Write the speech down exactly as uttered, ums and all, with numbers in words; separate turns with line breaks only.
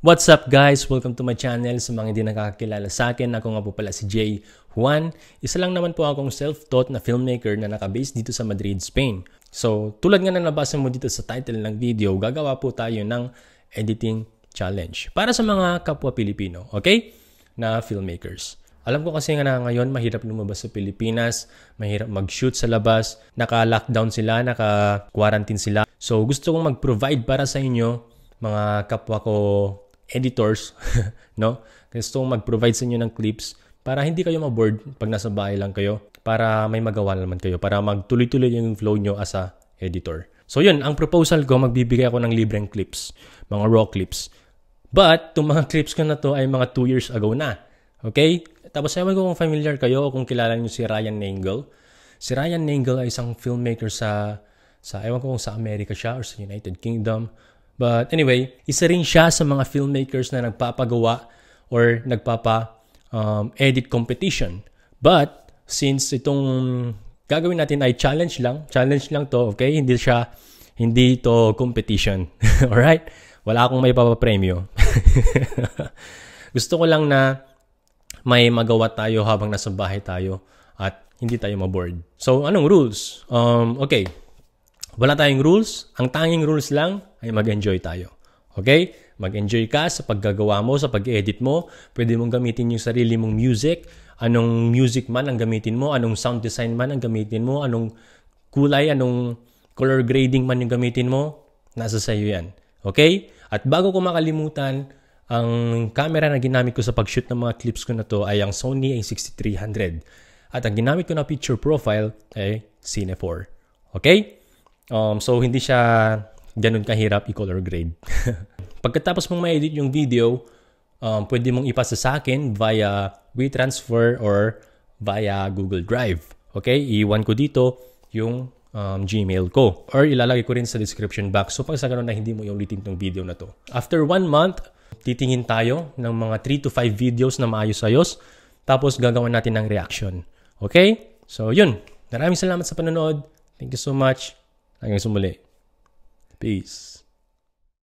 What's up guys? Welcome to my channel. Sa mga hindi nakakakilala sa akin, ako nga po pala si Jay Juan. Isa lang naman po akong self-taught na filmmaker na nakabase dito sa Madrid, Spain. So, tulad nga na nabasa mo dito sa title ng video, gagawa po tayo ng editing challenge para sa mga kapwa Pilipino, okay? Na filmmakers. Alam ko kasi nga na ngayon mahirap lumabas sa Pilipinas, mahirap mag-shoot sa labas, naka-lockdown sila, naka-quarantine sila. So, gusto kong mag-provide para sa inyo, mga kapwa ko editors, no? Gusto kong mag-provide sa inyo ng clips para hindi kayo ma-bored pag nasa bahay lang kayo, para may magawa naman kayo, para magtuloy-tuloy yung flow nyo as a editor. So yun, ang proposal ko, magbibigay ako ng libreng clips, mga raw clips. But, itong mga clips ko na to ay mga two years ago na. Okay? Tapos ewan ko kung familiar kayo o kung kilala nyo si Ryan Naingle. Si Ryan Naingle ay isang filmmaker sa, sa ewan ko kung sa Amerika siya or sa United Kingdom. But anyway, isa rin siya sa mga filmmakers na nagpapagawa or nagpapa-edit um, competition. But since itong gagawin natin ay challenge lang, challenge lang to, okay? Hindi siya, hindi to competition. Alright? Wala akong may papapremyo. Gusto ko lang na may magawa tayo habang nasa bahay tayo at hindi tayo maboard. So, anong rules? Um, okay. Wala tayong rules. Ang tanging rules lang ay mag-enjoy tayo. Okay? Mag-enjoy ka sa paggagawa mo, sa pag-edit mo. Pwede mong gamitin yung sarili mong music. Anong music man ang gamitin mo. Anong sound design man ang gamitin mo. Anong kulay, anong color grading man yung gamitin mo. Nasa sayo yan. Okay? At bago ko makalimutan, ang camera na ginamit ko sa pag-shoot ng mga clips ko na to ay ang Sony A sixty-three hundred. At ang ginamit ko na picture profile ay Cine four. Okay? Um, so, hindi siya ganun kahirap i-color grade. Pagkatapos mong ma-edit yung video, um, pwede mong ipasa sa akin via WeTransfer or via Google Drive. Okay? Iiwan ko dito yung um, Gmail ko. Or ilalagay ko rin sa description box. So, pag sa ganun na hindi mo yung ulitin itong video na to. After one month, titingin tayo ng mga three to five videos na maayos-ayos. Tapos, gagawin natin ng reaction. Okay? So, yun. Maraming salamat sa panonood. Thank you so much. Hanggang sa muli. Peace.